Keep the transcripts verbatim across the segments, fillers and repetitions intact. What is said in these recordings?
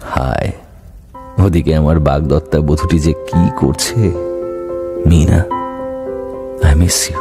হায়, ওদিকে আমার বাগদত্তা বধূটি যে কি করছে। Meena, I miss you.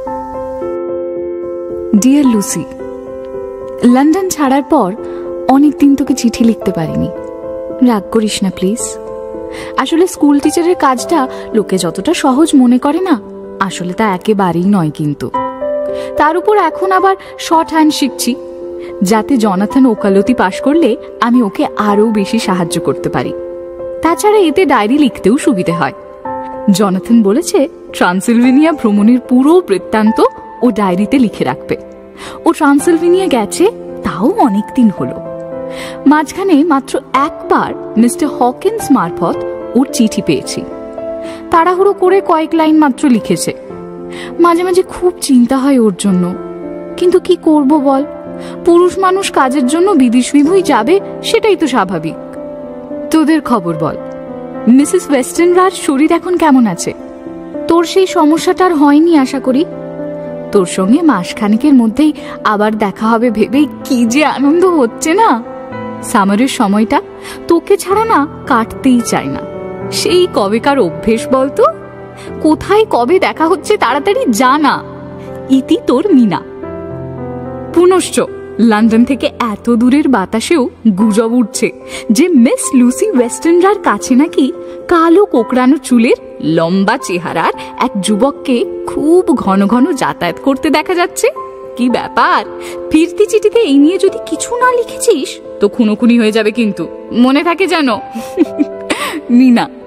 Dear Lucy, London ছাড়ার পর অনেকদিন তোকে চিঠি লিখতে পারিনি। রাগ করিস না প্লিজ। আসলে স্কুল টিচারের কাজটা লোকে যতটা সহজ মনে করে না, আসলে তা একেবারেই নয়। কিন্তু তার উপর এখন আবার শর্ট হ্যান্ড শিখছি, যাতে জনাথন ওকালতি পাশ করলে আমি ওকে আরো বেশি সাহায্য করতে পারি। তাছাড়া এতে ডায়েরি লিখতেও সুবিধে হয়। জনাথন বলেছে ট্রান্সিলভেনিয়া ভ্রমণের পুরো বৃত্তান্ত ও ডায়েরিতে লিখে রাখবে। ও ট্রান্সিলভেনিয়া গেছে তাও অনেক দিন হলো। মাঝখানে মাত্র একবার মিস্টার হকিন্স মারফত ওর চিঠি পেয়েছি। তাড়াহুড়ো করে কয়েক লাইন মাত্র লিখেছে। মাঝে মাঝে খুব চিন্তা হয় ওর জন্য, কিন্তু কি করব বল, পুরুষ মানুষ কাজের জন্য বিদেশ বিভুঁই যাবে, সেটাই তো স্বাভাবিক। তোদের খবর বল, মিসেস ওয়েস্টার্নরার শরীর এখন কেমন আছে? তোর সেই সমস্যাটার হয়নি আশা করি? তোর সঙ্গে মাসখানেকের মধ্যেই আবার দেখা হবে ভেবেই কি যে আনন্দ হচ্ছে না। সামারের সময়টা তোকে ছাড়া না কাটতেই চায় না। সেই কবেকার অভ্যেস বলতো। কোথায় কবে দেখা হচ্ছে তাড়াতাড়ি জানা। ইতি তোর মিনা। পুনশ্চ লন্ডন থেকে এত দূরের বাতাসেও গুজব উঠছে যে মিস লুসি ওয়েস্টার্নরার কাছে নাকি কালো কোকড়ানো চুলের লম্বা চেহারার এক যুবককে খুব ঘন ঘন যাতায়াত করতে দেখা যাচ্ছে। কি ব্যাপার, ফিরতি চিঠিতে এই নিয়ে যদি কিছু না লিখেছিস তো খুনোখুনি হয়ে যাবে কিন্তু, মনে থাকে যেন। মিনা।